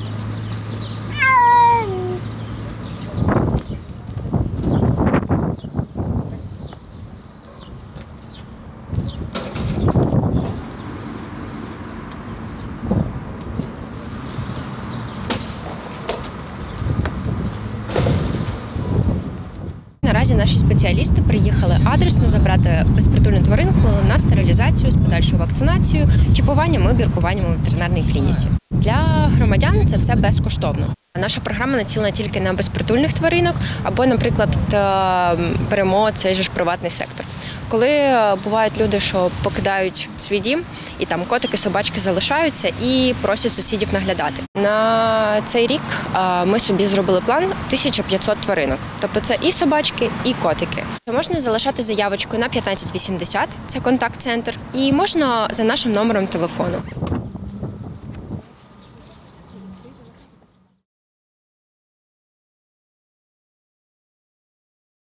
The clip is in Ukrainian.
Наразі наші спеціалісти приїхали адресно забрати безпритульну тваринку на стерилізацію з подальшою вакцинацією, чіпуванням і обіркуванням у ветеринарній клініці. Для громадян це все безкоштовно. Наша програма націлена тільки на безпритульних тваринок або, наприклад, беремо цей же ж приватний сектор. Коли бувають люди, що покидають свій дім, і там котики, собачки залишаються і просять сусідів наглядати. На цей рік ми собі зробили план 1500 тваринок. Тобто це і собачки, і котики. Можна залишати заявочку на 1580, це контакт-центр, і можна за нашим номером телефону.